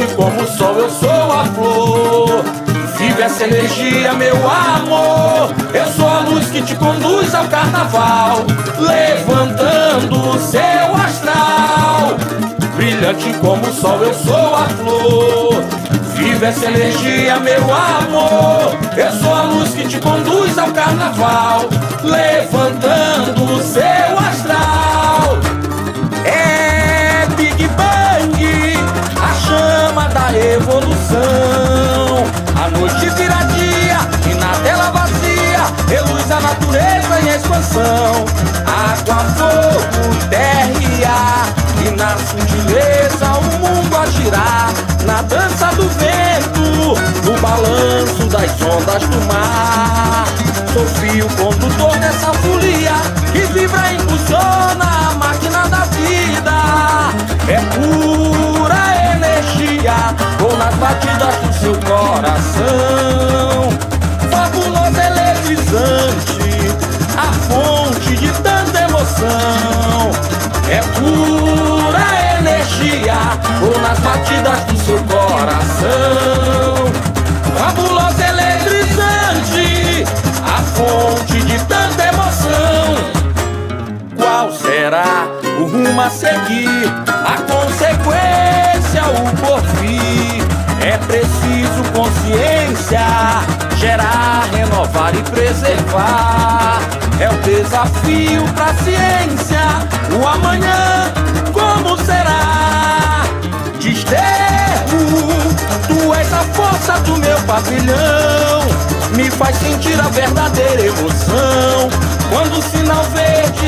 Brilhante como o sol, eu sou a flor. Vive essa energia, meu amor. Eu sou a luz que te conduz ao carnaval, levantando o seu astral. Brilhante como o sol, eu sou a flor. Vive essa energia, meu amor. Eu sou a luz que te conduz ao carnaval, levantando o seu astral. É Big Bang, a chama da evolução. A noite vira dia e na tela vazia reluz a natureza em expansão. Água, fogo, terra e ar, e na sutileza o mundo a girar. Na dança do vento, no balanço das ondas do mar. Sou fio condutor dessa folia que vibra e impulsiona a máquina da vida. É pura energia, vou nas batidas do seu coração. Fabulosa, eletrizante, a fonte de tanta emoção. É pura energia, vou nas batidas do seu coração. Fabulosa, eletrizante, a fonte de tanta emoção. Qual será o rumo a seguir? A consequência, o porvir. É preciso consciência, gerar, renovar e preservar. É o desafio pra ciência. O amanhã, como será? Desterro, tu és a força do meu pavilhão. Me faz sentir a verdadeira emoção quando o sinal verde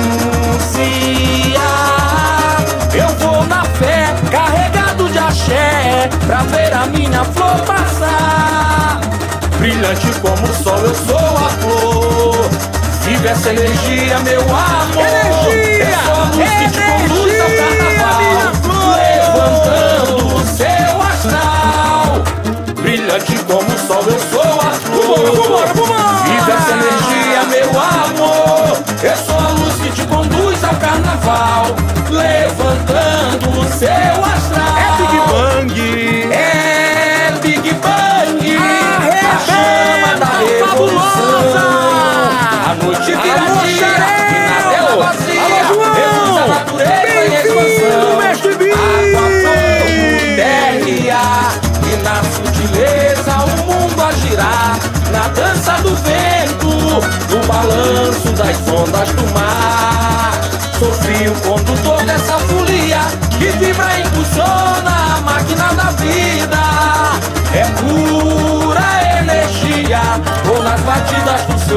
anuncia. Eu vou na fé, carregado de axé, pra ver a minha flor passar. Brilhante como o sol, eu sou a flor. Vive essa energia, meu amor. Energia! Eu sou a luz que te conduz ao carnaval, levantando o seu astral. Brilhante como o sol, eu sou a flor. Vive essa energia, meu amor. Eu sou a luz que te conduz ao carnaval, levantando o seu astral. É Big Bang, é Big Bang, a chama da evolução. A noite vira dia e na tela vazia reluz a natureza em expansão. Água, fogo, terra e ar, e na sutileza o mundo a girar. Na dança do vento, no balanço das ondas do mar. Sou fio condutor dessa folia que vibra e impulsiona a máquina da vida. É pura energia, vou nas batidas do seu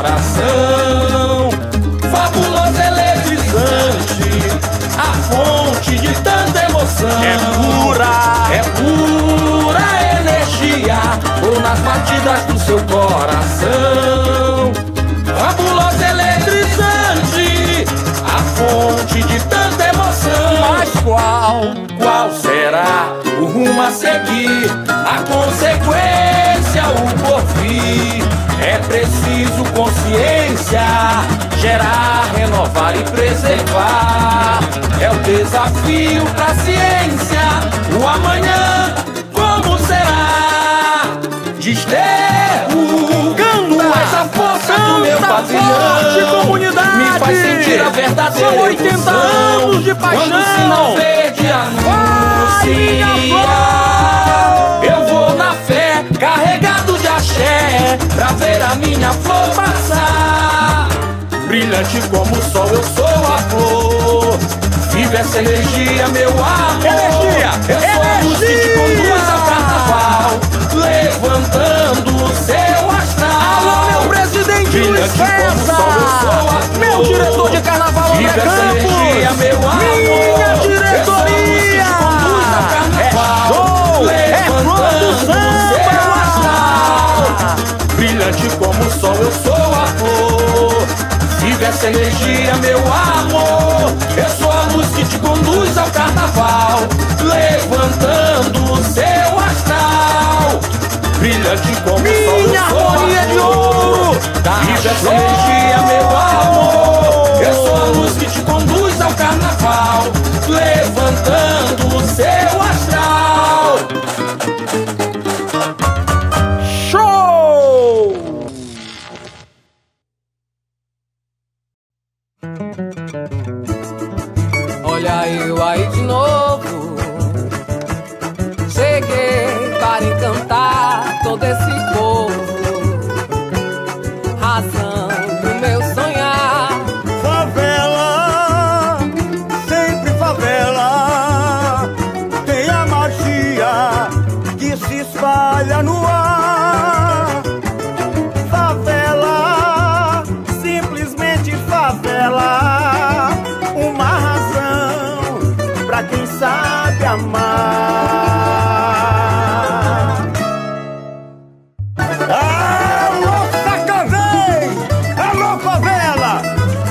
coração. Fabulosa, eletrizante, a fonte de tanta emoção. é pura energia, vou nas batidas do seu coração. Fabulosa, eletrizante, a fonte de tanta emoção. Mas qual será o rumo a seguir? A consequência, o porvir. É preciso consciência, gerar, renovar e preservar. É o desafio pra ciência. O amanhã, como será? Desterro, tu és a força do meu pavilhão. Comunidade. Me faz sentir a verdadeira São 80 emoção anos de paixão. quando o sinal verde anuncia. Eu vou na fé, carregado de axé, pra ver a minha flor passar. Brilhante como o sol, eu sou a flor. Vive essa energia, meu amor. Energia! Eu sou a luz que te conduz ao carnaval, levantando o seu astral. Alô, meu presidente Luiz Brilhante como o sol, eu sou a César, flor. meu diretor de carnaval André Vive essa energia, Campos, meu amor. minha diretoria. É show, é produção. Brilhante como o sol, eu sou a flor. Vive essa energia, meu amor. Eu sou a luz que te conduz ao carnaval, levantando o seu astral. Brilhante como o sol, eu Minha sou a harmonia de flor. ouro. Vive essa energia, meu amor. Eu sou a luz que te conduz ao carnaval, levantando o seu astral. Olha eu aí de novo, cheguei para encantar todo esse povo, razão do meu sonhar. Favela, sempre favela, tem a magia que se espalha no ar. Favela, simplesmente favela, uma razão pra quem sabe amar. Alô, Sacavém! Alô, favela!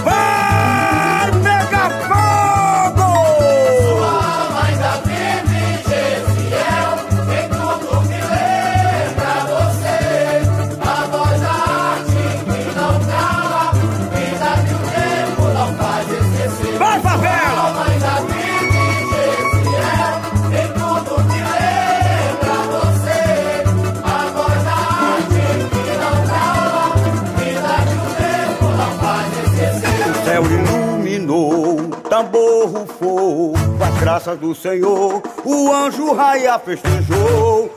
Vai pegar fogo! Sua alma ainda vive, Gesiel, em tudo me lembra você. A voz da arte que não cala, vida que o tempo não faz esquecer. Vai, favela! Sua alma ainda vive, Gesiel, em tudo me lembra você. A voz da arte que não cala, vida que o tempo não faz esquecer. O céu iluminou, tambor rufou, com as graças do Senhor, o anjo raia festejou.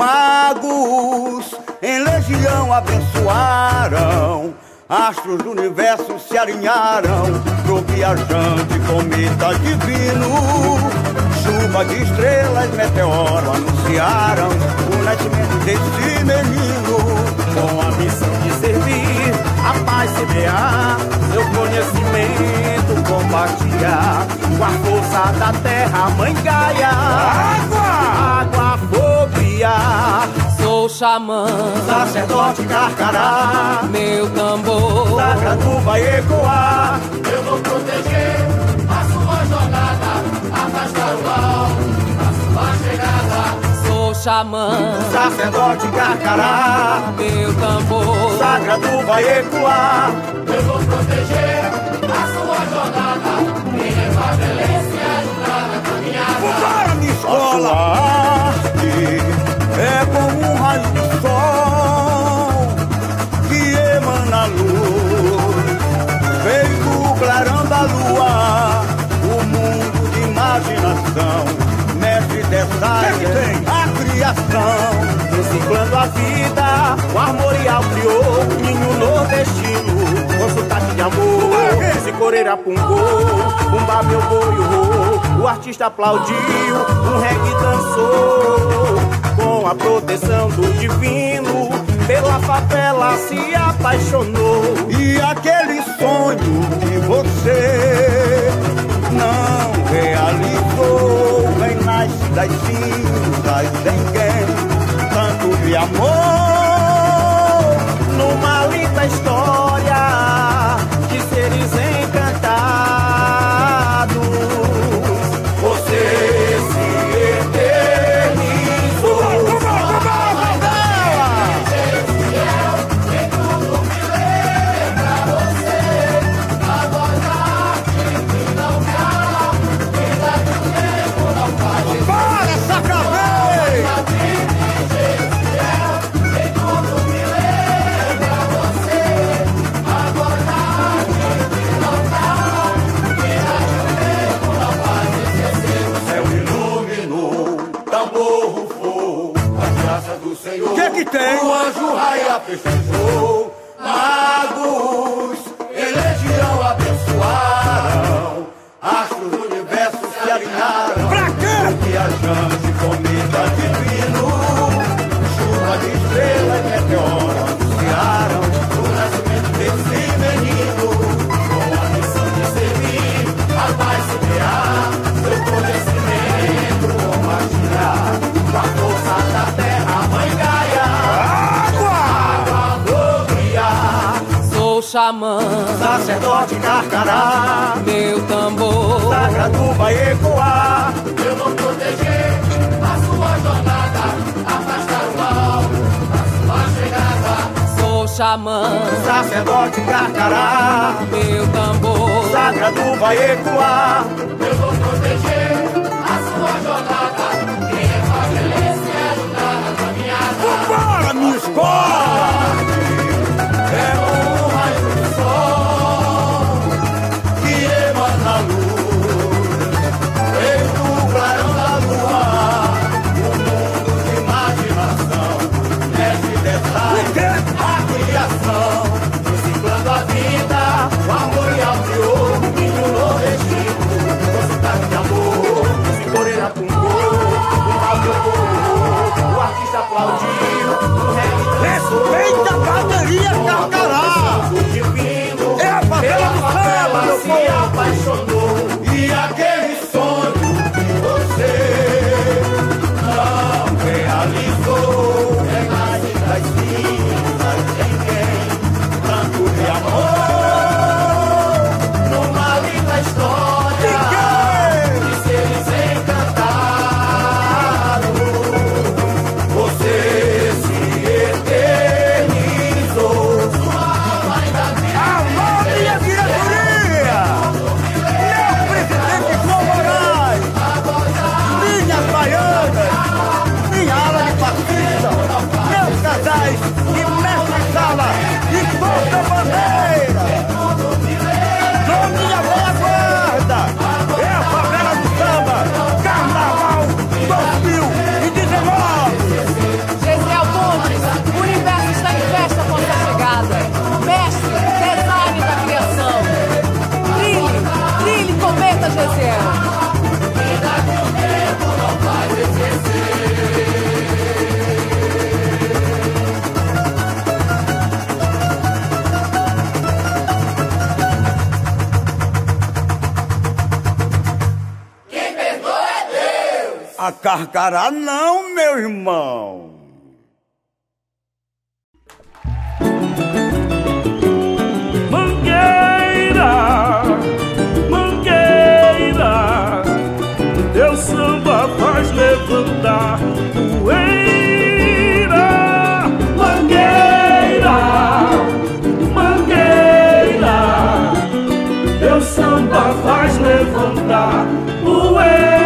Magos em legião abençoaram, astros do universo se alinharam pro viajante cometa divino. Chuva de estrelas, meteoro anunciaram o nascimento desse menino. Com a missão de servir, a paz semear, seu conhecimento compartilhar, com a força da terra, mãe Gaia. Água, fogo e ar, Sou xamã, sacerdote Carcará, meu tambor, sagrado vai ecoar. Eu vou proteger a sua jornada, afastar o mal da sua chegada. sou xamã, Sacerdote Carcará, meu tambor, sagrado vai ecoar. Eu vou proteger a sua jornada e levar beleza e ajudar na caminhada. Para minha escola! A arte é como um raio de sol que emana luz, feito o clarão da lua, o mundo de imaginação, mestre dessa arte, a criação. Reciclando a vida, o armorial criou ninho nordestino, com sotaque de amor. Se coreira pungou, bumba meu boi, o artista aplaudiu, um reggae dançou. Com a proteção do divino, pela favela se apaixonou. E aquele sonho que você não realizou, vem nasce das cinzas em quem tanto lhe amou. Numa linda história de seres encantados, você se eternizou. Para, Sacavém! O que é que tem? O anjo raia festejou, magos em legião abençoaram, astros do universo se alinharam. Pra quê? Viajante cometa divino, chuva de estrelas e meteoro anunciaram o nascimento desse menino. Com a missão de servir, a paz semear, seu conhecimento compartilhar, com a força da terra, mãe Gaia. Água, fogo e ar, sou xamã, Sacerdote Carcará, meu tambor, sagrado vai ecoar. eu vou proteger a sua jornada, afastar o mal da sua chegada. sou xamã, Sacerdote Carcará, meu tambor, sagrado vai ecoar. Eu vou proteger a sua jornada e levar beleza e ajudar na caminhada. Para, minha escola! É um raio de sol que emana luz, A carcará não, meu irmão. Mangueira, mangueira, teu samba faz levantar poeira. Mangueira, mangueira, teu samba faz levantar poeira.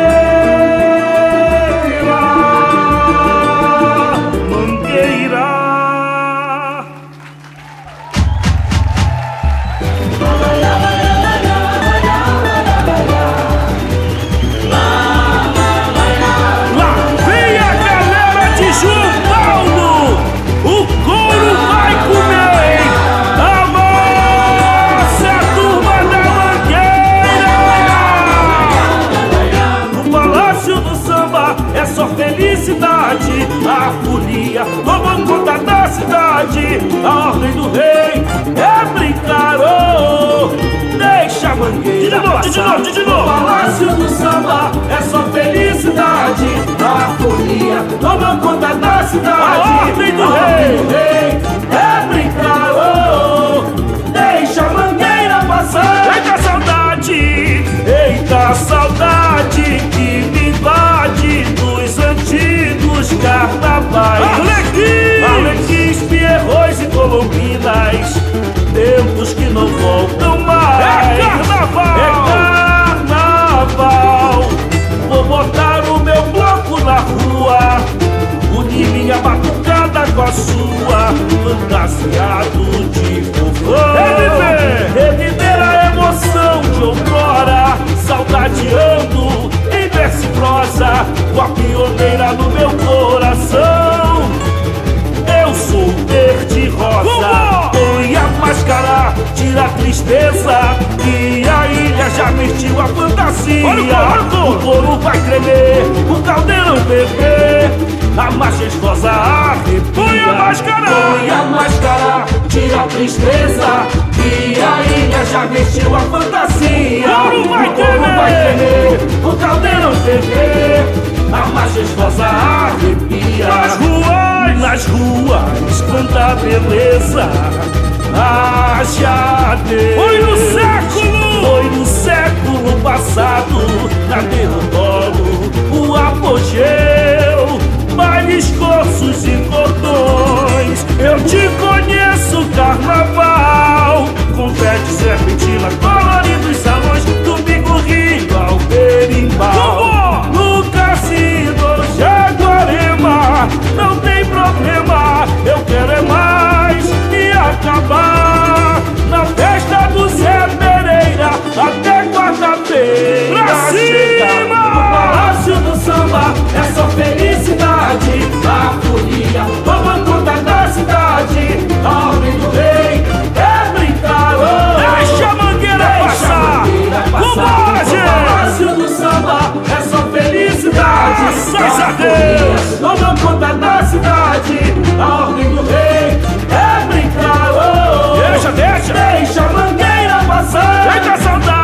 Felicidade, a folia tomou conta da cidade. A ordem do rei é brincar, oh, deixa a mangueira passar. De novo. O palácio do samba é só felicidade, a folia tomou conta da cidade. A ordem do rei é brincar, oh, deixa a mangueira passar. Eita saudade, eita saudade que me invade dos antigos carnavais. Arlequins, pierrões e colombinas, tempos que não voltam mais. É carnaval! É carnaval! Vou botar o meu bloco na rua, unir minha batucada com a sua, fantasiado de fofão. Reviver a emoção de outrora, saudadeando em verso e prosa, com a pioneira no meu coração. Eu sou verde rosa, põe a máscara, tira a tristeza, e a ilha já vestiu a fantasia. O couro vai tremer, o caldeirão ferver, a majestosa arrepia. Põe a máscara, tira a tristeza, e a ilha já vestiu a fantasia. O couro vai tremer, o caldeirão ferver, a majestosa arrepia. Nas ruas, quanta beleza, haja Deus. Foi no século passado, na Deodoro, o apogeu, bailes, cursos e cordões. Eu te conheço, carnaval, confete, serpentina, coloridos salões, domingo, Rio, ao berimbau. No cassino, Jaguarema, não tem problema, eu quero é mais e acabar na festa do Zé Pereira até quarta-feira. Pra cima! No palácio do samba é só felicidade, a folia toma conta da cidade. A ordem do rei é brincar, oh, deixa a mangueira passar. Vambora, gente! No palácio do samba é só felicidade, graças a Deus toma conta da cidade. A ordem do rei é brincar, oh, deixa a mangueira passar. Eita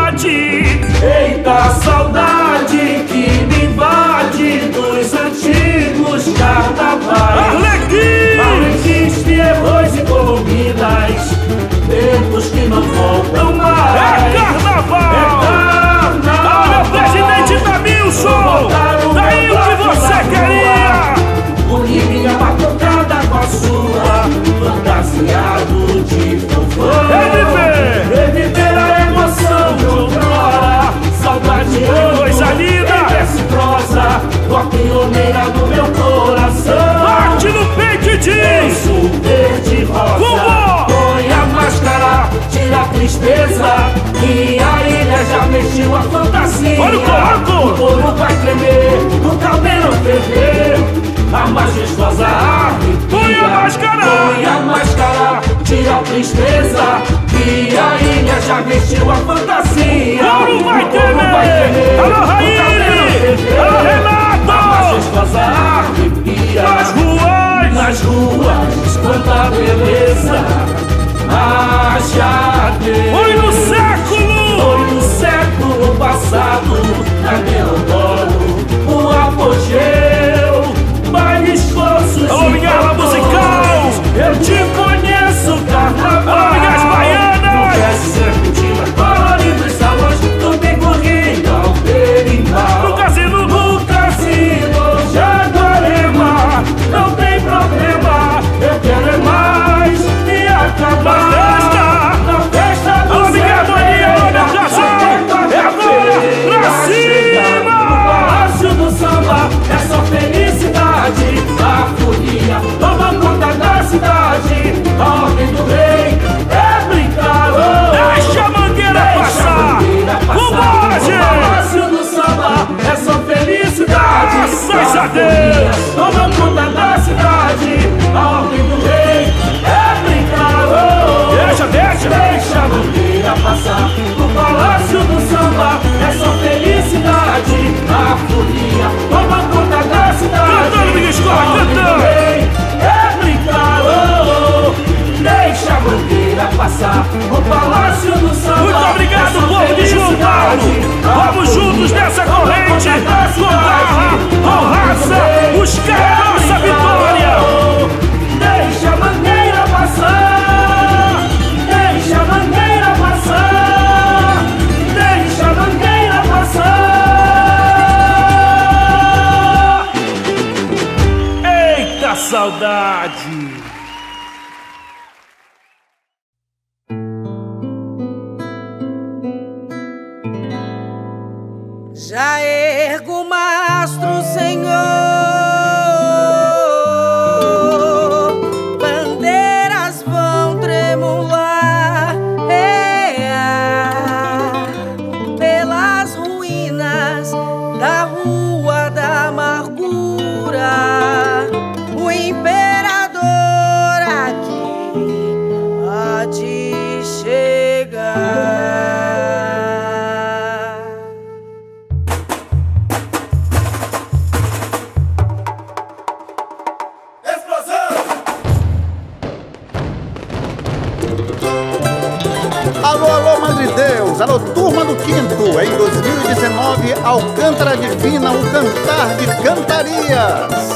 saudade que me invade dos antigos carnavais. Arlequins, pierrões e colombinas, tempos que não voltam mais. É carnaval! É carnaval! Olha o presidente Tamilson! Daí o que você queria! Unir minha batucada com a sua, fantasiado de fofão. Reviver a emoção de outrora, saudadeando coisa linda, em verso e prosa, com a pioneira do meu coração. Bate no peito e diz: eu sou verde rosa. Põe a máscara, tira a tristeza, e a ilha já mexeu a fantasia. Olha o couro vai tremer, o caldeirão ferver, a majestosa arrepia. Põe a máscara, tira a tristeza, e a ilha já vestiu a fantasia. O couro vai tremer, alô Raíli, alô Renato, a majestosa arrepia. Nas ruas, quanta beleza, haja Deus. Foi no século passado, na Deodoro, o Paulo. Vamos juntos nessa corrente, com garra, com raça, buscar a nossa vitória. Deixa a mangueira passar, deixa a mangueira passar, deixa a mangueira passar. Eita saudade! Já ergo o mastro, Senhor, bandeiras vão tremular, pelas ruínas da Rua da Amargura. O imperador aqui há de chegar. Alô, alô, Madre Deus, alô, turma do Quinto. Em 2019, Alcântara Divina, o cantar de cantarias.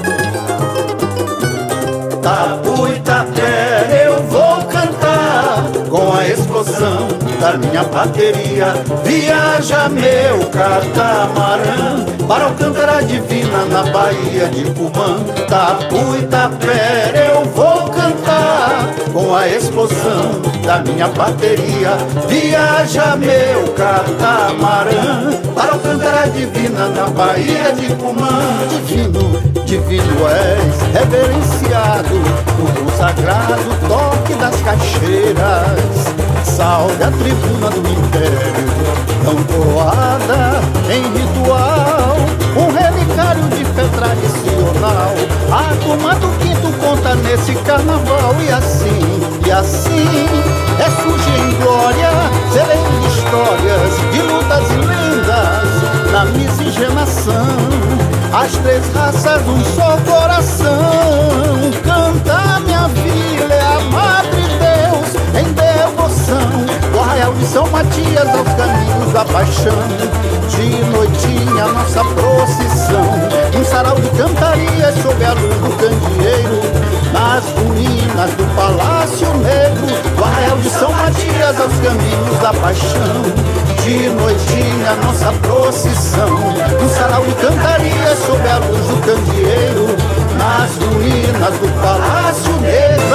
Tapu e Tapé eu vou cantar com a explosão da minha bateria. Viaja meu catamarã para Alcântara Divina na Baía de Cumã. Tapu e Tapé eu vou cantar com a explosão da minha bateria. Viaja meu catamarã para Alcântara Divina na Baía de Cumã. Divino, divino és, reverenciado, o consagrado toque das caixeiras. Salve a tribuna do império, tão coroada em ritual, um relicário de fé tradicional. A turma do Quinto conta nesse carnaval. E assim ressurge em glória, serene histórias de lutas e lendas na miscigenação. As três raças, um só coração. Canta minha vila, é a Madre Deus em devoção. Do Arraial de São Matias aos caminhos da paixão. De noitinha nossa procissão, um sarau de cantarias sob a luz do candeeiro. Nas ruínas do Palácio Negro, do Arraial de São Matias aos caminhos da paixão. De noitinha nossa procissão, um sarau de cantarias sob a luz do candeeiro. Nas ruínas do Palácio Negro.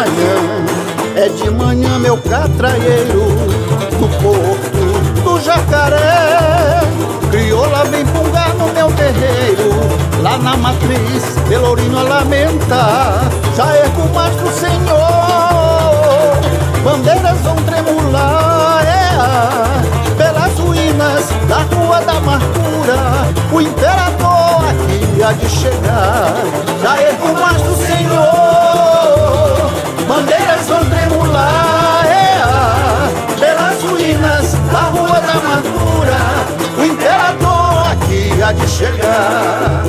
É de manhã meu catraieiro, no porto do Jacaré. Crioula vem pungar no meu terreiro, lá na matriz, Pelourinho a lamentar. Já ergo o mastro, Senhor, bandeiras vão tremular, pelas ruínas da Rua da Amargura. O imperador aqui há de chegar. Já ergo o mastro, Senhor, bandeiras vão tremular, pelas ruínas da Rua da Amargura. O imperador aqui há de chegar.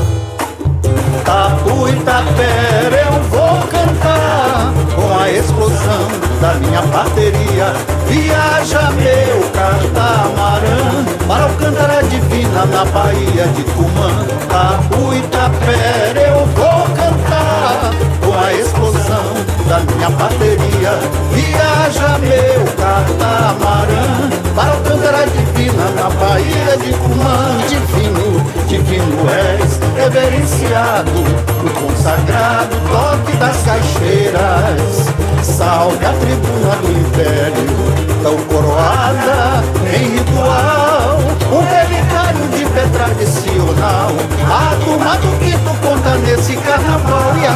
Tapu e Tapé eu vou cantar com a explosão da minha bateria. Viaja meu catamarã para Alcântara Divina na Baía de Cumã. Tapu e Tapé eu vou cantar com a explosão da minha bateria. Viaja meu catamarã para Alcântara Divina na Baía de Cumã. Divino, divino és, reverenciado, o consagrado toque das caixeiras. Salve a tribuna do império, tão coroada em ritual, um relicário de fé tradicional. A turma do Quinto conta nesse carnaval. E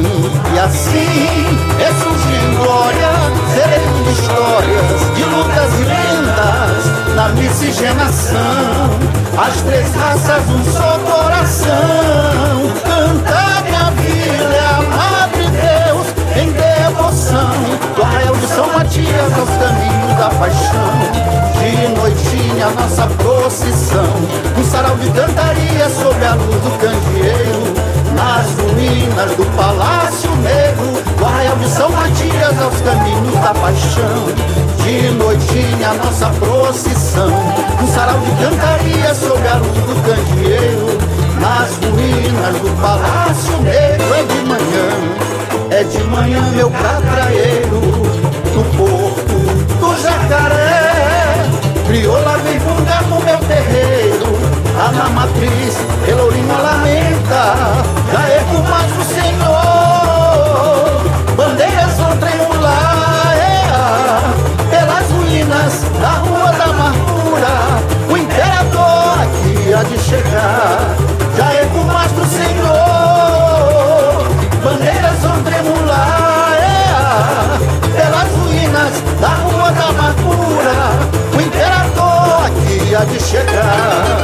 assim ressurge em glória, sereno de histórias, de lutas e lendas na miscigenação. As três raças, um só coração. Canta minha vila, é a Madre Deus em devoção. Do Arraial de São Matias aos caminhos da paixão. De noitinha nossa procissão, um sarau de cantaria sob a luz do candeeiro. Nas ruínas do Palácio Negro, do Arraial de São Matias aos caminhos da paixão. de noitinha a nossa procissão, um sarau de cantaria sob a luz do candeeiro, nas ruínas do Palácio Negro. É de manhã meu catraeiro, no porto do Jacaré, crioula vem fungar no meu terreiro, lá na matriz, Pelourinho lamenta, já é fumaça o Senhor, bandeiras vão tremular, pelas ruínas da Rua da Amargura, o imperador aqui há de chegar, já é fumaça o Senhor, bandeiras vão tremular, pelas ruínas da Rua da Amargura, o imperador aqui há de chegar.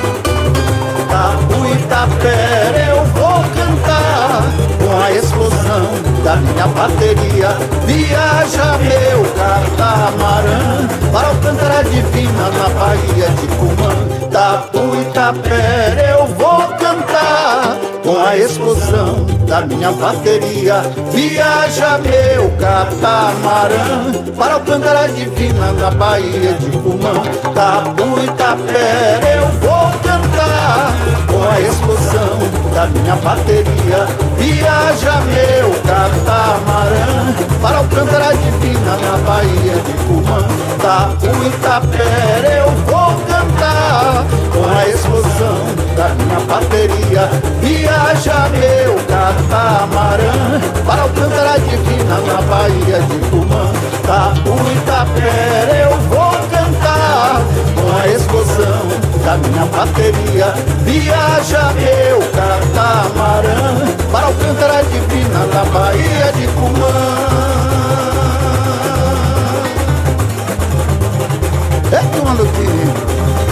Tapu Itapera eu vou cantar, com a explosão da minha bateria, viaja meu catamarã para Alcântara Divina na Baía de Cumã. Tapu Itapera eu vou cantar, com a explosão da minha bateria, viaja meu catamarã para Alcântara Divina na Baía de Cumã. Tapu Itapera eu vou cantar, com a explosão da minha bateria, viaja meu catamarã para Alcântara Divina na Baía de Cumã. Tapu Itapera eu vou cantar, com a explosão da minha bateria, viaja meu catamarã para Alcântara Divina na Baía de Cumã. Tapu Itapera eu vou cantar, com a explosão da minha bateria, viaja meu catamarã para Alcântara Divina na Baía de Cumã. É quando que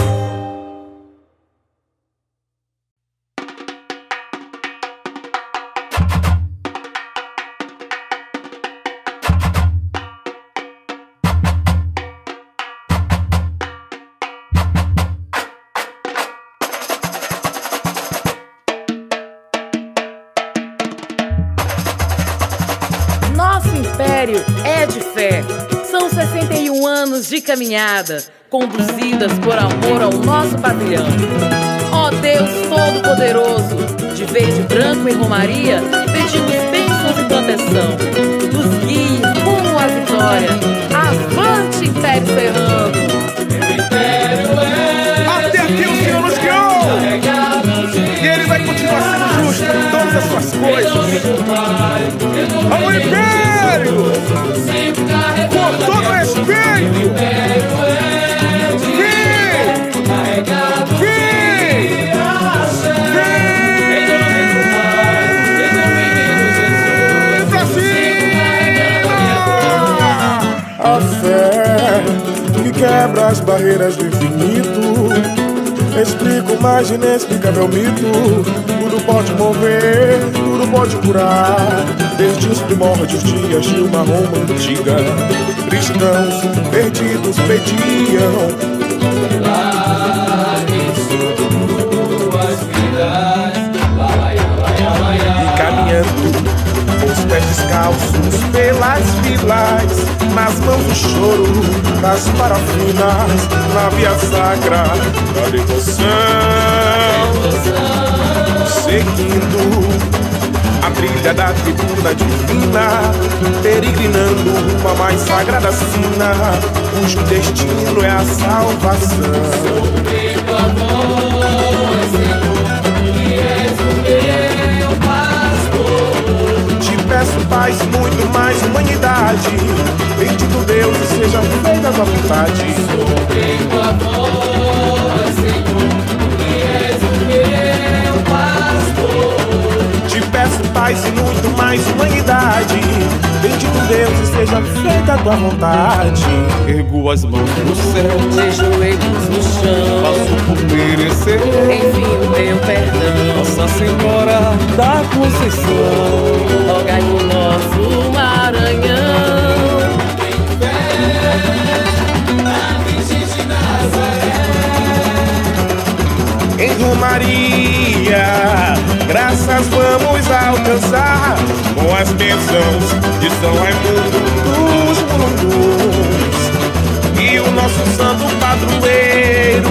é de fé. São 61 anos de caminhada, conduzidas por amor ao nosso pavilhão. Ó Deus Todo-Poderoso, de verde, branco e romaria, pedimos bênçãos e proteção. Nos guie rumo à vitória. Avante, Império Serrano! Até aqui o Senhor nos criou! E Ele vai continuar sendo justo em todas as suas coisas. Ao Império! Com todo respeito! Vem! Pra cima! A fé que quebra as barreiras do infinito, explica o mais inexplicável mito. Tudo pode mover, tudo pode curar, desde os primórdios dias de uma Roma antiga. Cristãos perdidos pediam e caminhando com os pés descalços pelas vilas, nas mãos o choro das parafinas, na via sacra da devoção, seguindo a trilha da tribuna divina, peregrinando uma mais sagrada sina, cujo destino é a salvação. Te peço paz, muito mais humanidade, bendito Deus e seja feita a tua vontade. Sou feito a voz, Senhor, que és o meu pastor. Te peço paz e muito mais humanidade, bendito Deus e seja feita a tua vontade. Ergo as mãos pro céu, de joelhos no chão, faço por merecer, enfim o meu perdão. Nossa Senhora da Conceição, rogai por nosso Maranhão. Em Romaria, graças vamos alcançar, com as bênçãos de São Raimundo dos Murungus. o nosso santo padroeiro.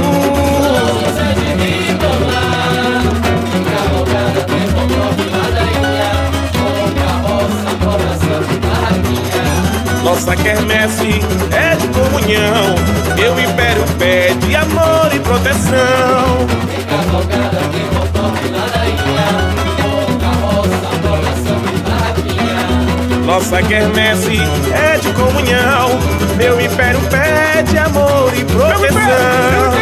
Nossa quermesse é de comunhão, meu império pede amor e proteção. Tem cavalgada, tem motor e ladainha, com carroça, coração e barraquinha. Nossa quermesse é de comunhão, meu império pede amor e proteção.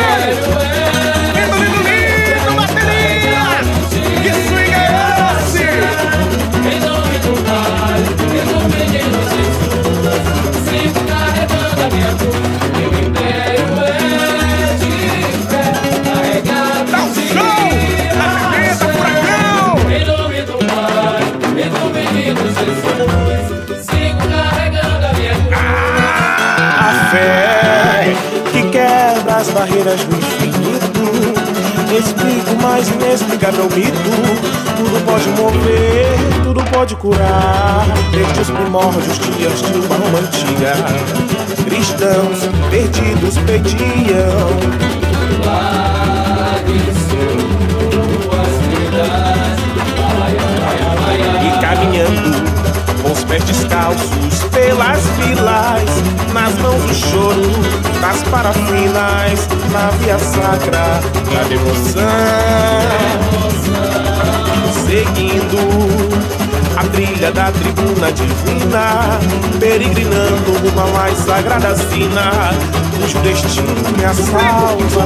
Em nome do Pai, em nome de Jesus, sempre carregando a minha cruz. Meu império é de fé, carregado de furacão. Em nome do Pai, em nome de Jesus, sigo carregando a minha cruz. A fé que quebra as barreiras do infinito, explica o mais inexplicável mito. Tudo pode mover, tudo pode curar. Desde os primórdios dias de uma Roma antiga, cristãos perdidos pediam e caminhando com os pés descalços pelas vilas, nas mãos o choro, nas parafinas, na via sacra, na devoção, seguindo a trilha da tribuna divina, peregrinando uma mais sagrada sina, cujo destino é a salvação.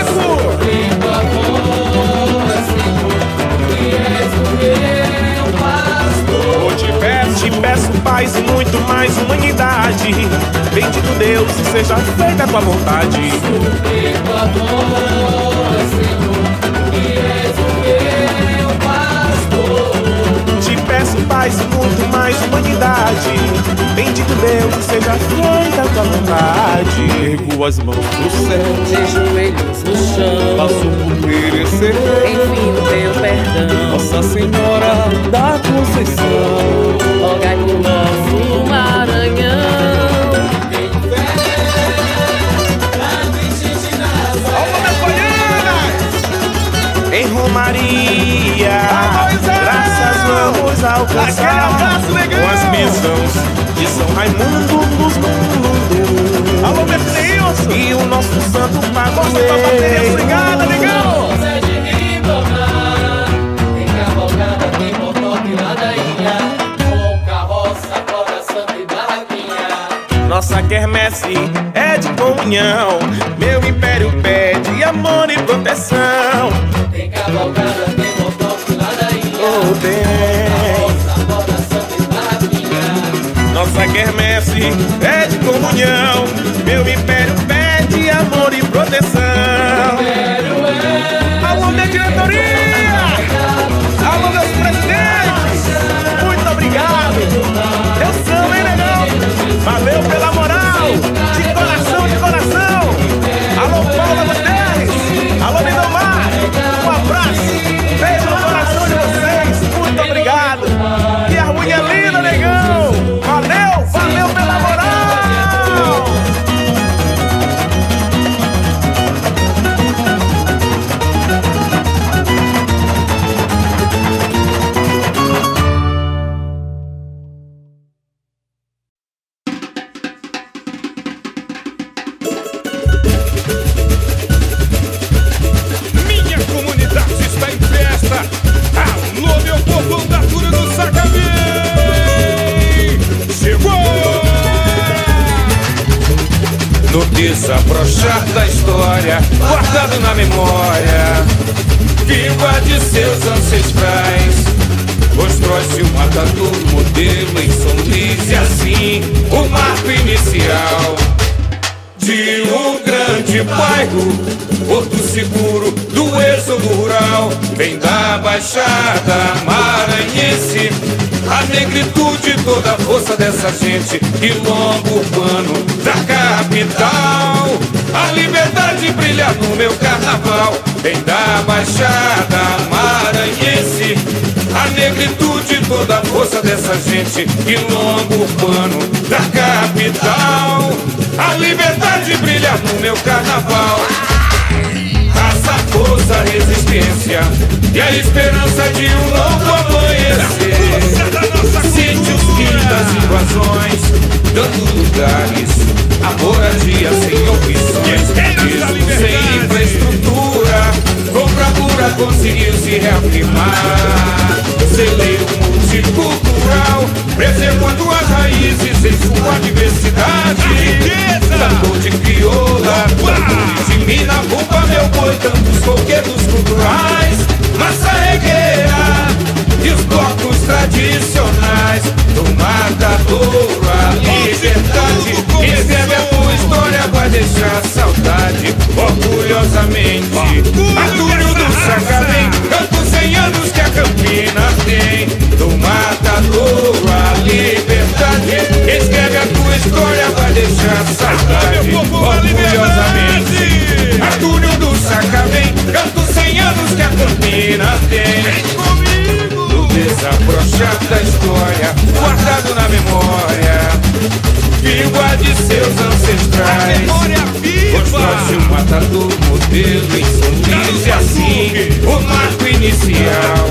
Te peço paz e muito mais humanidade. Bendito Deus, seja feita a tua vontade. Te peço paz e muito mais humanidade. Bendito Deus, seja feita a tua vontade. Ergo as mãos pro céu, de joelhos no chão, passo por merecer, enfim o teu perdão. Nossa Senhora da Conceição, rogai por nosso Maranhão. Em Romaria, graças vamos alcançar com as bênçãos de São Raimundo nos mundos. Alô, Betinhos! E o nosso santo padroeiro. Obrigado, negão! Tem cavalgada, tem motor e ladainha, com carroça, coração e barraquinha. Nossa quermesse é de comunhão, meu império pede amor e proteção. Tem cavalgada, tem motor e ladainha, Oh, tem. carroça, coração e barraquinha. Nossa quermesse é de comunhão, meu império pede amor e proteção. Alô, minha diretoria! Alô, meus presidentes! Muito obrigado! Eu sou, hein, negão? Valeu pela moral! De coração, de coração! Alô, Paula Guterres! Alô, Lindomar! Um abraço! Beijo no coração de vocês! Muito obrigado! Que harmonia linda, negão! Valeu! Valeu pela moral! Minha comunidade está em festa. Alô, meu povo da Cura do Sacavém. Chegou! no desabrochar da história, guardado na memória, viva de seus ancestrais. Constrói-se o matador modelo em São Luís, e assim o marco inicial de um grande bairro, Porto Seguro do êxodo rural, vem da Baixada Maranhense a negritude, toda a força dessa gente, quilombo urbano da capital. A liberdade brilha no meu carnaval, vem da Baixada Maranhense a negritude, toda a força dessa gente, quilombo urbano da capital. A liberdade brilha no meu carnaval. Raça, força, resistência e a esperança de um novo amanhecer. Sítios, quintas, invasões, dando lugares a moradia sem opções. Mesmo sem infraestrutura, com bravura conseguiu se reafirmar. Celeiro multicultural, preservando as raízes em sua diversidade. Tambor de crioula, tambores de mina, bumba, meu boi, tantos coquetos culturais. Massa regueira e os blocos tradicionais do matadouro, a liberdade. Escreve a tua história, vai deixar saudade. Orgulhosamente, Artúrio do Sacavém, canto 100 anos que a Campina tem. Do matadouro, a liberdade. Escreve a tua história, vai deixar saudade. Orgulhosamente, Artúrio do Sacavém, canto 100 anos que a Campina tem. Do desabrochar da história, guardado na memória viva de seus ancestrais. Constrói um matador modelo em São Luís, e assim o marco inicial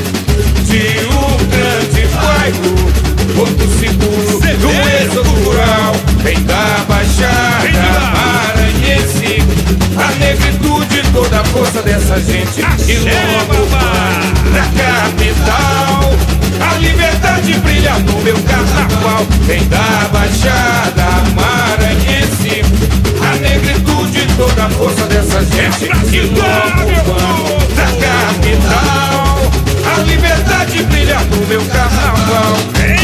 de um grande bairro, Porto Seguro do êxodo rural. Vem da Baixada Maranhense a negritude, toda a força dessa gente. E logo vai na capital, a liberdade brilha no meu carnaval. Vem da Baixada Maranhense a negritude, toda a força dessa gente. E logo vão na capital, a liberdade brilha no meu carnaval.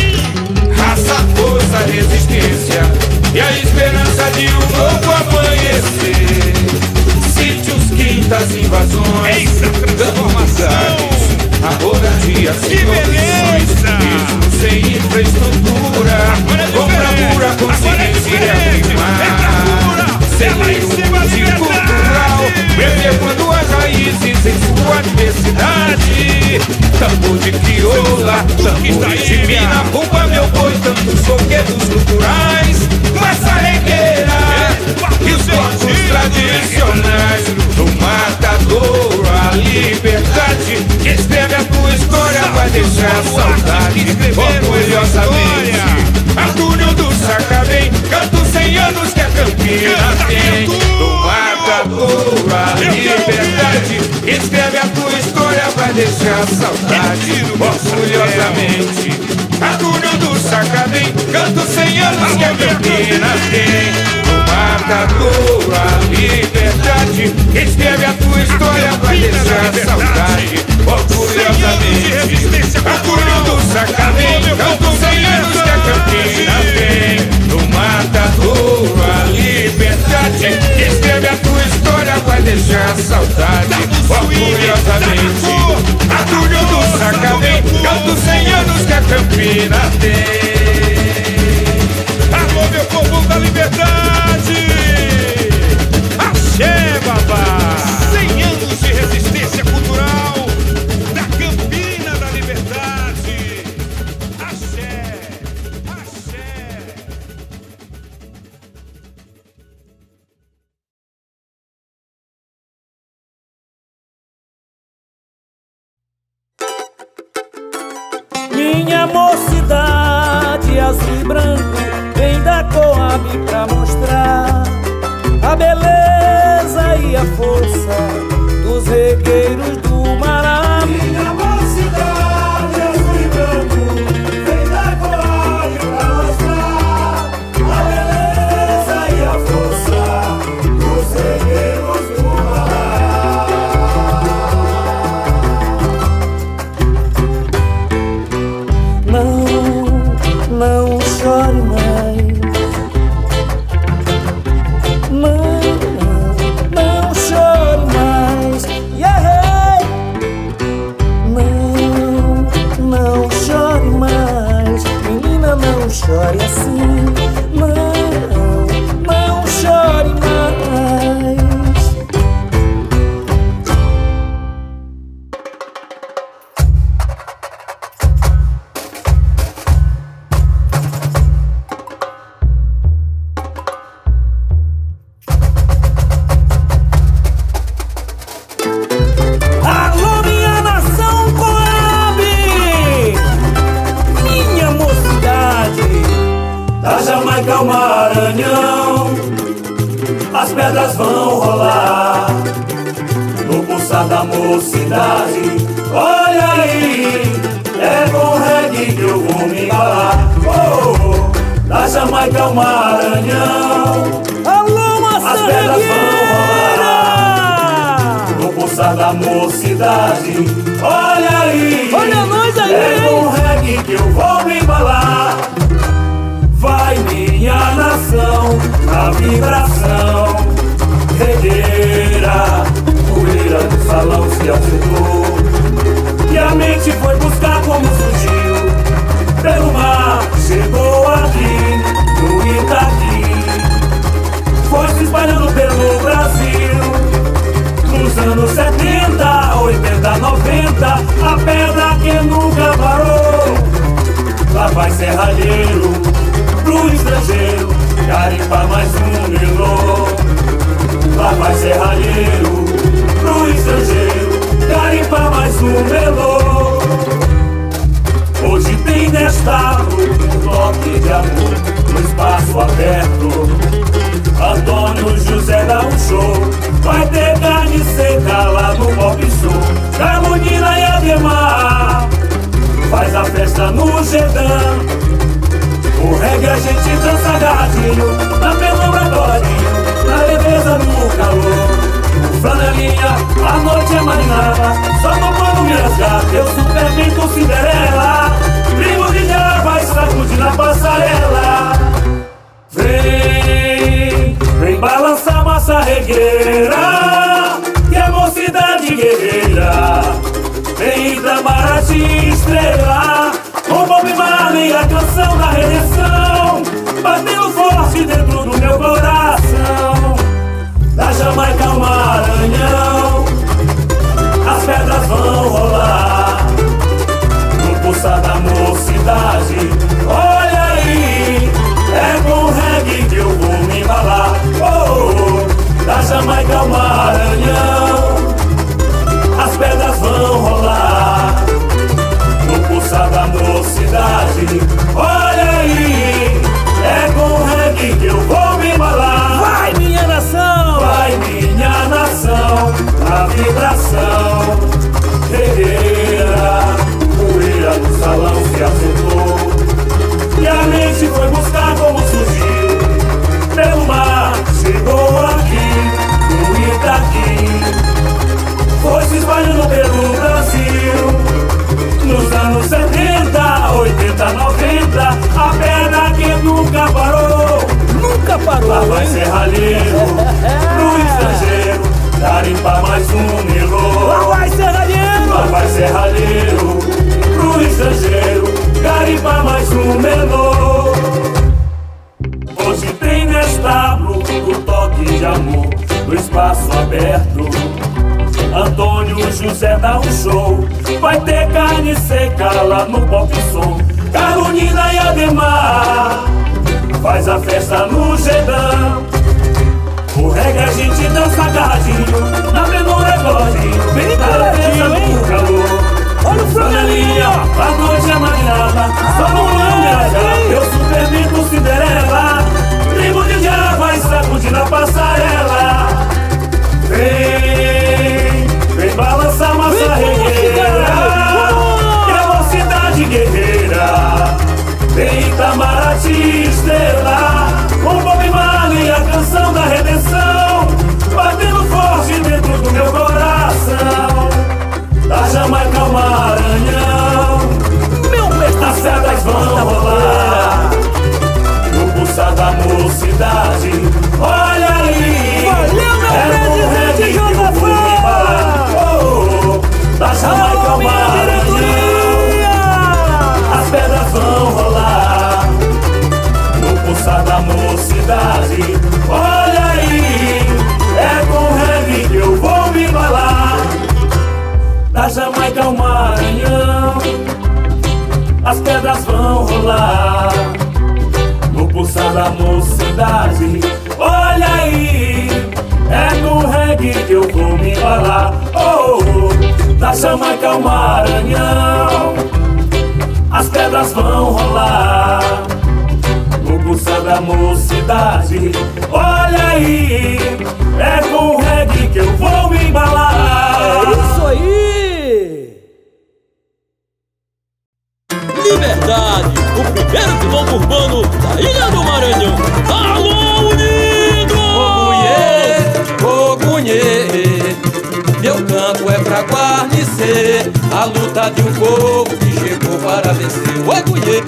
Raça, força, resistência e a esperança de um novo amanhecer. Sítios, quintas, invasões, transformações, a moradia sem opções. Mesmo sem infraestrutura, com bravura conseguir se reafirmar. Celeiro multicultural, preservando as raízes em sua diversidade. Tambor de crioula, tambores de mina, bumba, meu boi, tantos coquetos culturais. Massa regueira e os blocos tradicionais do matadouro, a liberdade. Escreve a tua história, vai deixar saudade. Orgulhosamente, Artúrio do Sacavém, canto 100 anos que a Campina tem. Do matadouro, a liberdade. Escreve a tua história, vai deixar saudade. Orgulhosamente, Artúrio do Sacavém, canto 100 anos que a Campina tem. Do matadouro, a liberdade. Escreve a tua história, vai deixar saudade. Orgulhosamente, Artúrio do Sacavém, canto 100 anos que a Campina tem. Do matadouro, a liberdade. Escreve a tua história, vai deixar saudade. Orgulhosamente, Artúrio do Sacavém, canto 100 anos que a Campina tem. Alô, meu povo da liberdade! Axé, babá! 100 anos de resistência cultural da Campina da Liberdade. Axé! Axé! Minha mocidade azul e branco vem da Coab pra mostrar a beleza e a força dos regueiros do Mará. Minha mocidade azul e branco vem da Coab pra mostrar a beleza e a força dos regueiros do Mará. Não chore mais. Não chore mais. Yeah. Jamaica é o Maranhão, as pedras vão rolar no pulsar da mocidade. Olha aí, é com reggae que eu vou me embalar. Oh, da Jamaica é o Maranhão, as pedras vão rolar no pulsar da mocidade. Olha aí, olha nós aí, é com reggae que eu vou me embalar. Vai minha nação, na vibração regueira, poeira do salão se ausentou, e a mente foi buscar como surgiu. Pelo mar, chegou aqui, no Itaqui, foi se espalhando pelo Brasil. Nos anos 70, 80, 90, a pedra que nunca parou. Lá vai serralheiro, pro estrangeiro, garimpa mais um melô. Lá vai serralheiro, pro estrangeiro, garimpa mais um melô. Hoje tem Nestábulo, um toque de amor, no espaço aberto. Antônio José dá um show, vai ter carne seca lá no Pop Show. Carolina e Ademar faz a festa no Gedã. O reggae a gente dança agarradinho, na penumbra coladinho, na leveza no calor. O flanelinha, a noite é marinada, só no pano me rasgar, eu super bem com Cinderela. Primo de já vai sacudir na passarela. Vem, vem balançar massa regueira, que é mocidade guerreira. Vem Itamaraty estrela, com Bob Marley a canção da redenção, batendo forte dentro do meu coração. Da Jamaica ao Maranhão, as pedras vão rolar no pulsar da mocidade. Olha aí, é com reggae que eu vou me embalar. Oh, da Jamaica ao Maranhão, as pedras vão rolar no pulsar da mocidade. Olha aí, é com reggae que eu vou me embalar. Vai minha nação, vai minha nação, a vibração guerreira, poeira no salão se assentou, e a mente foi buscar como surgiu. Pelo mar, chegou aqui, no Itaqui, foi se espalhando pelo Brasil. Nos anos 70, 80, 90, a pedra que nunca parou. Nunca parou. Lá vai serralheiro, pro estrangeiro, garimpa mais um melô. Lá vai serralheiro, lá vai serralheiro, pro estrangeiro, garimpa mais um melô. Hoje tem Nestábulo, o toque de amor, no espaço aberto. Antônio José dá um show, vai ter carne seca lá no Pop Som. Carolina e Ademar faz a festa no Gedã. O reggae a gente dança agarradinho, na penumbra coladinho, bem na leveza no calor. Olha o flanelinha, a noite é marinada, só no olho eu super bem com Cinderela. Primo de já vai sacudir na passarela. Vem, vem balançar massa regueira, que é mocidade guerreira. Vem Itamaraty estrela, com Bob Marley a canção da redenção, batendo forte dentro do meu coração. Da Jamaica ao Maranhão, meu besta, as pedras vão rolar no pulsar da mocidade. Olha aí, valeu meu presidente Josafá. Oh, da Jamaica ao Maranhão, as pedras vão rolar no pulsar da mocidade. Olha aí, é com reggae que eu vou me embalar. Da Jamaica ao Maranhão, as pedras vão rolar no pulsar da mocidade. Olha aí, é com reggae que eu vou me embalar. Oh, da Jamaica ao Maranhão, as pedras vão rolar no pulsar da da mocidade. Olha aí, é com reggae que eu vou me embalar. É isso aí! Liberdade, o primeiro quilombo urbano da Ilha do Maranhão. Alô, unido! Ogunhê, meu canto é pra guarnecer a luta de um povo que chegou para vencer. Ogunhê,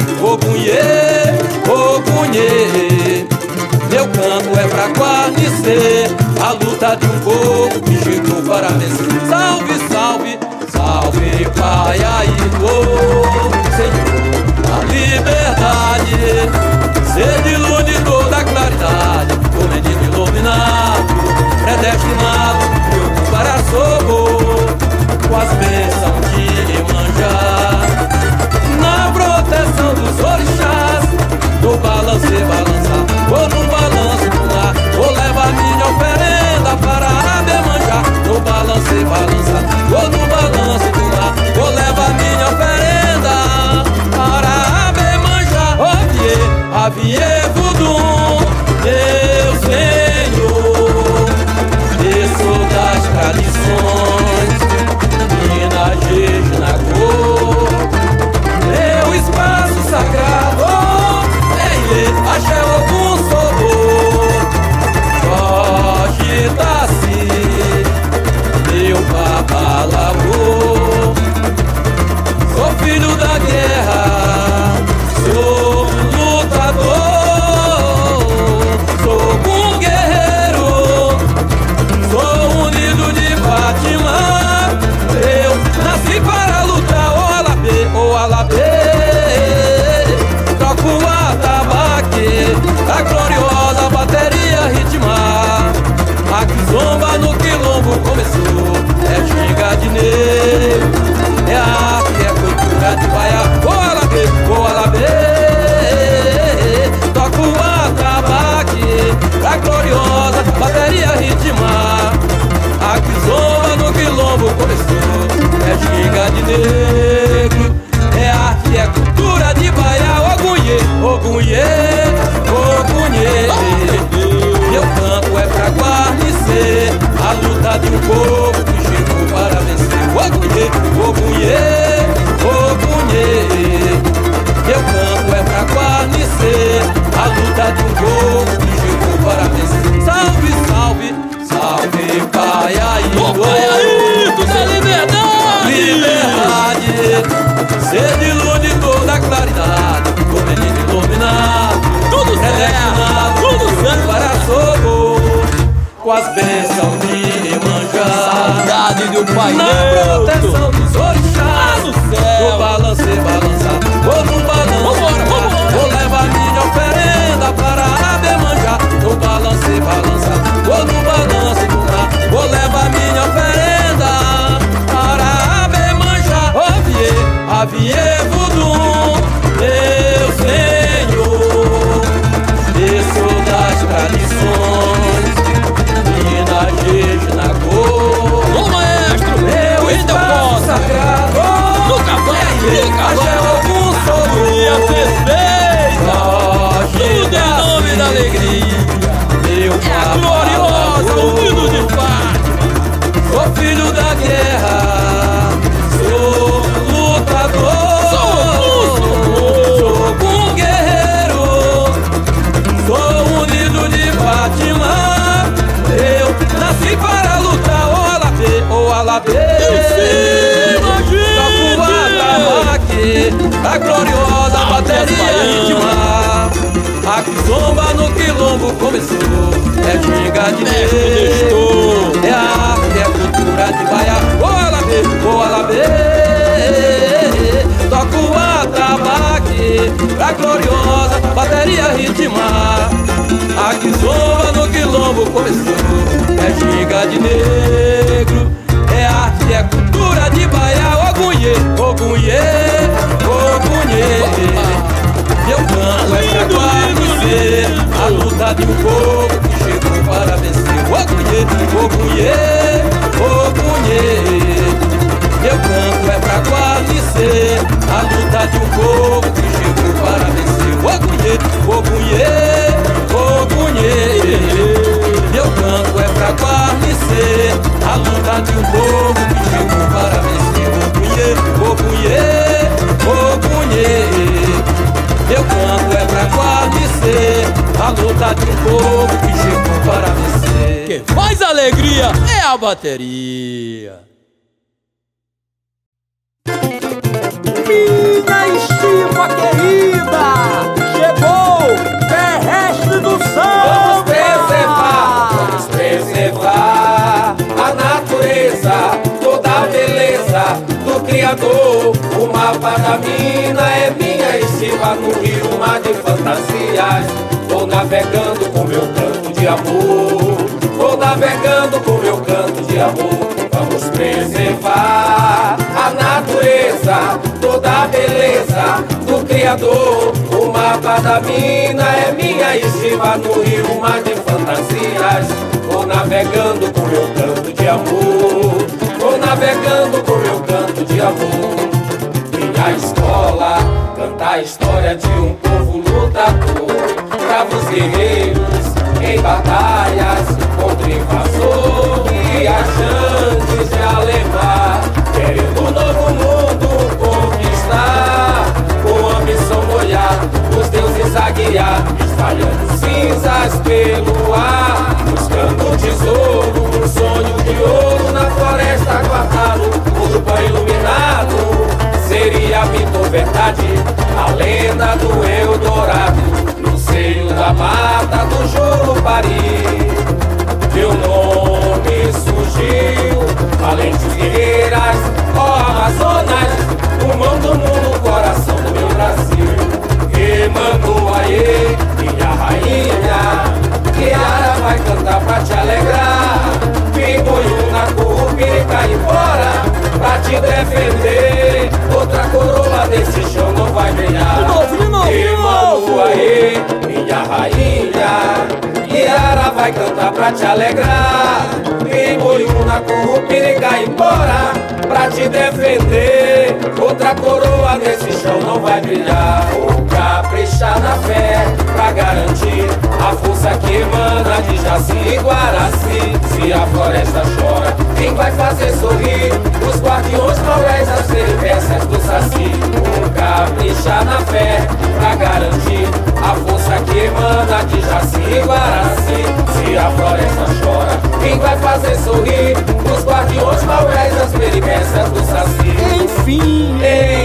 meu canto é pra guarnecer a luta de um povo que chegou para vencer. Salve, salve, salve, Pai Aigô, Senhor da liberdade, sede ilunidor da claridade, o menino iluminado, predestinado, meu para socorro, com as bênçãos de Iemanjá, na proteção dos orixás, no balance balançar, vou no balanço do lar, vou levar minha oferenda para Abemanjá, no balance balançar, vou no balanço do lar, vou levar minha oferenda para Abemanjá. Aviê Vudum, meu Senhor, desço das tradições, Minas Gerais, na cor, meu espaço sagrado, Axé Ogum Sorô, Jorge Tassi, meu babalavô, sou filho da guerra, sou lutador, sou um guerreiro, sou unido de Fátima, eu nasci para lutar, o Alabê, toco o atabaque, a gloriosa bateria ritmar, a kizomba no quilombo começou, é ginga de negro, é a arte, é cultura de baia, o Alabê, toco o atabaque, a gloriosa bateria ritmar, a kizomba no quilombo começou, é ginga de negro, é arte, é cultura de baia, Ogunhê, meu canto é pra guarnecer a luta de um povo que chegou para vencer. Ogunhê, meu canto é pra guarnecer a luta de um povo que chegou para vencer. Salve, salve, salve, Pai Aigô, da liberdade, sede ilunidor da claridade, o menino iluminado, tudo predestinado, tudo certo para socorro, com as bênçãos de Iemanjá, saudade do Pai na proteção dos orixás, no céu, vou balançar, vou no balanço, vou levar minha oferenda para Abemanjá, vou balançar, vou no balanço do lar, vou levar minha oferenda para Abemanjá. Aviê Vudum, meu Senhor, desço das tradições, Minas Gerais, na cor, o maestro, meu espaço sagrado, nunca vai, Axé Ogum Sorô, perfeita, tudo em nome da alegria, meu é a gloriosa, unido de Fátima, sou filho da guerra, sou lutador, sou um guerreiro, sou unido de Fátima, eu nasci para lutar, o Alabê, toco o atabaque, a gloriosa bateria ritmar, a kizomba no quilombo começou, é ginga de negro, é a arte, é cultura de baia, o Alabê, toco o atabaque, a gloriosa bateria ritmar, a kizomba no quilombo começou, é ginga de negro, é arte, é cultura de baia, Ogunhê, meu canto é pra guarnecer a luta de um povo que chegou para vencer. Ogunhê, meu canto é pra guarnecer a luta de um povo que chegou para vencer. Ogunhê, na bateria. Minha estiva querida, chegou terrestre do samba. Vamos preservar a natureza, toda a beleza do Criador. O mapa da mina é minha estiva no rio, mar de fantasias. Vou navegando com meu canto de amor, vou navegando com meu canto de amor. Vamos preservar a natureza, toda a beleza do Criador. O mapa da mina é minha estiva no rio, mar de fantasias. Vou navegando com meu canto de amor, vou navegando com meu canto de amor. Minha escola canta a história de um povo lutador, bravos guerreiros em batalhas contra invasor, viajantes de além-mar, querendo um novo mundo conquistar, com ambição molhar, os deuses a guiar, espalhando cinzas pelo ar, buscando tesouro, um sonho de ouro na floresta guardado, mundo pão iluminado, seria mito ou verdade, a lenda do Eldorado, no seio da mata do Jurupari. Meu nome surgiu, valentes guerreiras, ó Amazonas, pulmão do mundo, coração do meu Brasil. Emanuaê, minha rainha, Kiara vai cantar pra te alegrar. Pingoiú na curupira e embora, pra te defender. Outra coroa desse chão não vai brilhar. Emanuaê, minha rainha, Kiara vai cantar pra te alegrar. Pingoiú na curupira e embora, pra te defender. Outra coroa nesse chão não vai brilhar. Vou caprichar na fé pra garantir a força que emana de Jaci e Guaraci. Se a floresta chora, quem vai fazer sorrir? Os guardiões maués, as peripécias do Saci. Vou caprichar na fé pra garantir a força que emana de Jaci e Guaraci. Se a floresta chora, quem vai fazer sorrir? Os guardiões maués, as peripécias do Saci. Enfim,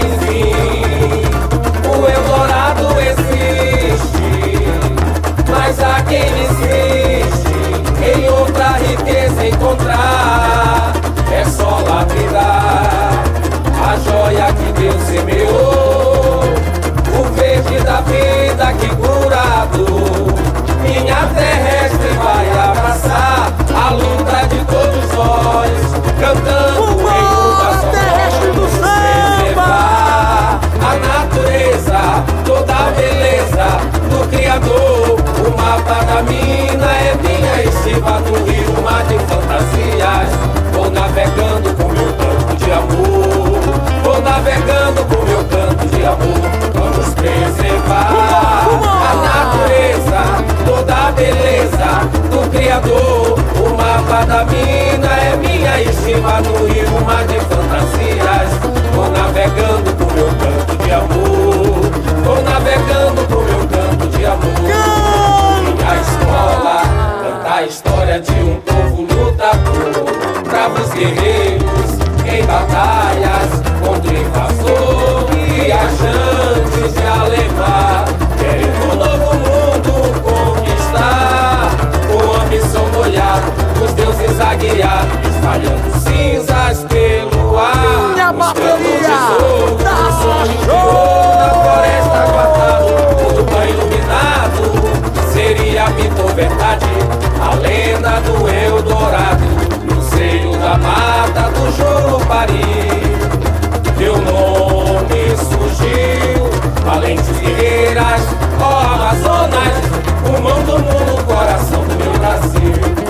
o Eldorado existe, mas há quem insiste em outra riqueza encontrar. É só lapidar a joia que Deus semeou, o verde da vida que curado minha terrestre vai abraçar a luta de todos nós, cantando em uma só voz. Preservar a natureza, toda a beleza do Criador. O mapa da mina é minha estiva no rio, mar de fantasias. Vou navegando com meu canto de amor, vou navegando com meu canto de amor. Vamos preservar a natureza, toda a beleza do Criador. O mapa da mina é minha estiva no rio, mar de fantasias. Vou navegando com meu canto de amor, vou navegando com meu canto de amor. Minha escola canta a história de um povo lutador, bravos guerreiros em batalhas contra o invasor, viajantes de além-mar, querendo um novo mundo conquistar, com ambição molhar, os deuses a guiar, espalhando cinzas pelo ar. Minha bateria da sonho na floresta guardado, tudo pão iluminado, seria mito ou verdade, a lenda do Eldorado, no seio da mata do Jurupari. Teu nome surgiu, valentes guerreiras, ó Amazonas, pulmão do mundo, coração do meu Brasil.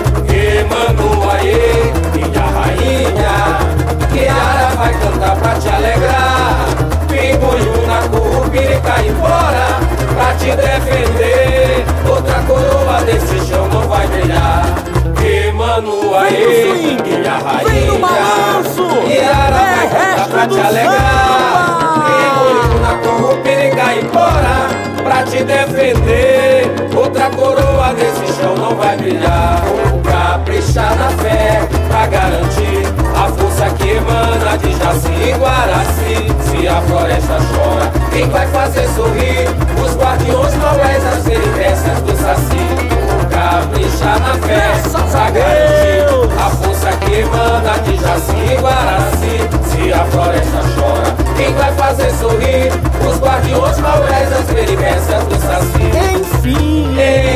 Emanuaê, minha rainha, Kiara vai cantar pra te alegrar. Pingoiú na curupira e embora, pra te defender. Outra coroa desse chão não vai brilhar. Emanuaê, minha rainha, Kiara vai cantar pra te alegrar. Pingoiú na curupira e embora, pra te defender. Outra coroa nesse chão não vai brilhar. Vou caprichar na fé pra pra garantir a força que emana de Jaci e Guaraci. Se a floresta chora, quem vai fazer sorrir os guardiões maués, as peripécias do Saci? Capricha na festa pra garantir a força que emana de Jaci e Guaraci. Se a floresta chora, quem vai fazer sorrir os guardiões maués, as peripécias do Saci? Enfim,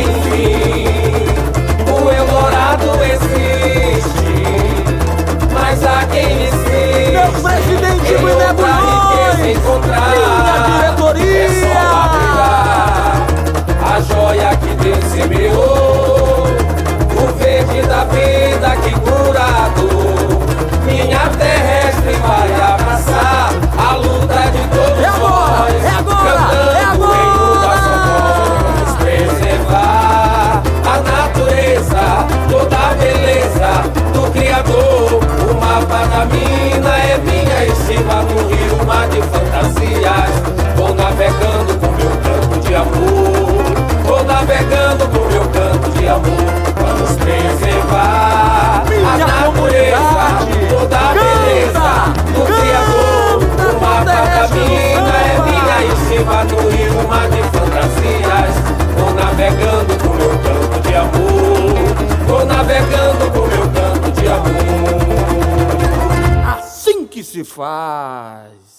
o Eldorado existe, mas há quem lhe insiste. Meu presidente em Guiné outra riqueza encontrar. minha diretoria. É só lapidar a joia que Deus semeou, o verde da vida que cura a dor. Minha terrestre vai abraçar a luta de todos nós, cantando em nossa voz, preservar a natureza, toda a beleza do Criador. O mapa da mina é minha estima no rio, mar de fantasias. Vou navegando com meu canto de amor, vou navegando com meu canto de amor. Vamos preservar a natureza, toda a beleza do Criador. O mapa da mina é minha estima no rio, mar de fantasias. Vou navegando com meu canto de amor, vou navegando com meu canto de amor. assim que se faz.